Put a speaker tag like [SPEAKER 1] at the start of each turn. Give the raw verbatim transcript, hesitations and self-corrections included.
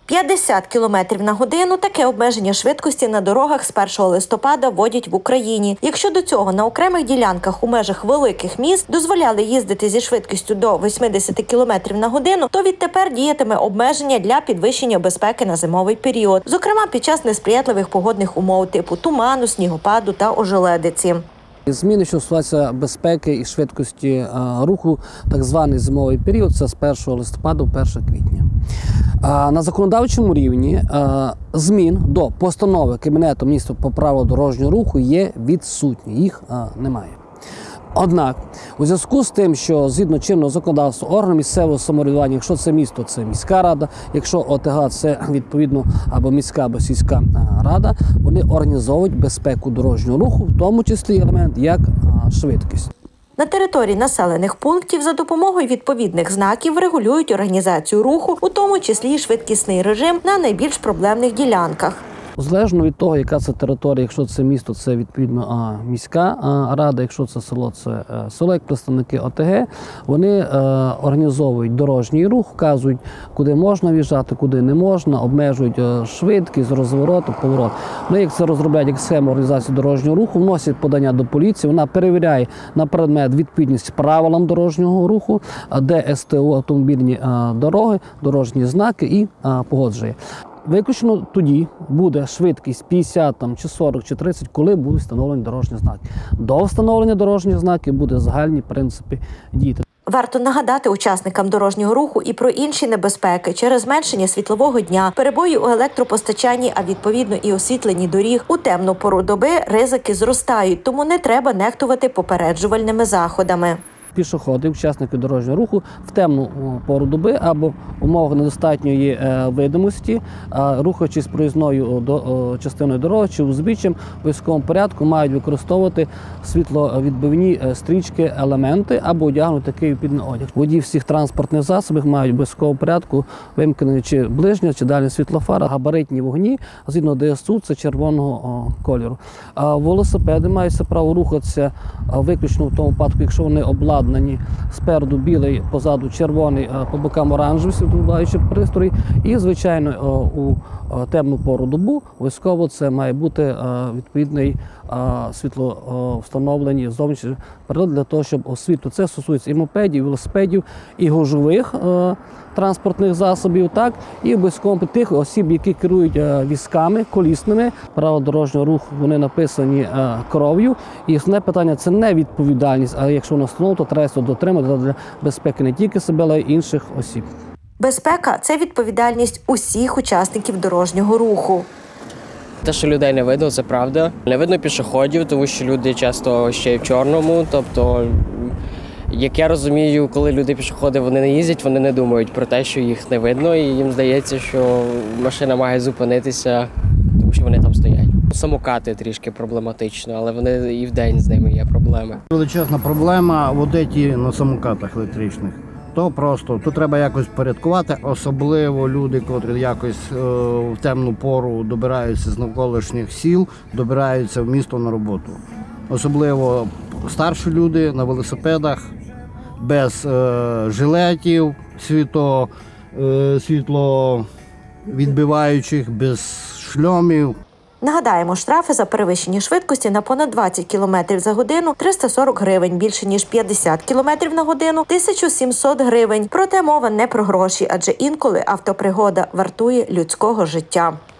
[SPEAKER 1] п'ятдесят кілометрів на годину – таке обмеження швидкості на дорогах з першого листопада вводять в Україні. Якщо до цього на окремих ділянках у межах великих міст дозволяли їздити зі швидкістю до вісімдесят кілометрів на годину, то відтепер діятиме обмеження для підвищення безпеки на зимовий період, зокрема під час несприятливих погодних умов типу туману, снігопаду та ожеледиці.
[SPEAKER 2] Зміни, що стосуються безпеки і швидкості руху, так званий зимовий період, це з першого листопада до першого квітня. На законодавчому рівні змін до постанови Кабінету Міністрів по правилам дорожнього руху є відсутні, їх немає. Однак, у зв'язку з тим, що згідно чинного законодавства органи місцевого самоврядування, якщо це місто, це міська рада, якщо ОТГ, це відповідно або міська, або сільська рада, вони організовують безпеку дорожнього руху, в тому числі елемент як швидкість.
[SPEAKER 1] На території населених пунктів за допомогою відповідних знаків регулюють організацію руху, у тому числі і швидкісний режим на найбільш проблемних ділянках.
[SPEAKER 2] Залежно від того, яка це територія, якщо це місто, це відповідно міська рада, якщо це село, це село, як представники ОТГ, вони організовують дорожній рух, вказують, куди можна в'їжджати, куди не можна, обмежують швидкість, розворот, поворот. Ну, як це розробляють як схему організації дорожнього руху, вносять подання до поліції, вона перевіряє на предмет відповідність правилам дорожнього руху, де СТО, автомобільні дороги, дорожні знаки і погоджує. Виключно тоді буде швидкість п'ятдесят, там, чи сорок, чи тридцять, коли будуть встановлені дорожні знаки. До встановлення дорожніх знаків буде загальні принципи діяти.
[SPEAKER 1] Варто нагадати учасникам дорожнього руху і про інші небезпеки через зменшення світлового дня, перебої у електропостачанні, а відповідно і освітленні доріг. У темну пору доби ризики зростають, тому не треба нехтувати попереджувальними заходами.
[SPEAKER 2] Пішоходи, учасники дорожнього руху в темну пору доби або в умовах недостатньої видимості, рухаючись проїзною частиною дороги чи узбіччям, в військовому порядку мають використовувати світловідбивні стрічки, елементи або одягнути такий відповідний одяг. Водії всіх транспортних засобів мають в військовому порядку вимкнені чи ближня, чи дальня світлофара, габаритні вогні, згідно ДСУ, це червоного кольору. Велосипеди мають право рухатися виключно в тому випадку, якщо вони обладнані спереду білий, позаду червоний, по бокам оранжевий світловідбиваючий пристрій. І, звичайно, у темну пору добу обов'язково це має бути відповідний світловстановлені зовнішні прилади для того, щоб освітлити. Це стосується і мопедів, і велосипедів, і гужових транспортних засобів, так, і обов'язково тих осіб, які керують візками, колісними. Правила дорожнього руху, вони написані кров'ю. І основне питання – це не відповідальність, а якщо воно встановлено, то треба дотримати для безпеки не тільки себе, але й інших осіб.
[SPEAKER 1] Безпека – це відповідальність усіх учасників дорожнього руху.
[SPEAKER 3] Те, що людей не видно, це правда. Не видно пішоходів, тому що люди часто ще й в чорному. Тобто, як я розумію, коли люди-пішоходи вони не їздять, вони не думають про те, що їх не видно, і їм здається, що машина має зупинитися, тому що вони там стоять. Самокати трішки проблематично, але вони і вдень з ними є проблеми.
[SPEAKER 4] Величезна проблема водити на самокатах електричних. То просто, то треба якось порядкувати, особливо люди, котрі якось е, в темну пору добираються з навколишніх сіл, добираються в місто на роботу. Особливо старші люди на велосипедах, без е, жилетів, світло, е, світловідбиваючих, без шльомів.
[SPEAKER 1] Нагадаємо, штрафи за перевищення швидкості на понад двадцять кілометрів за годину – триста сорок гривень, більше ніж п'ятдесят кілометрів на годину – тисяча сімсот гривень. Проте мова не про гроші, адже інколи автопригода вартує людського життя.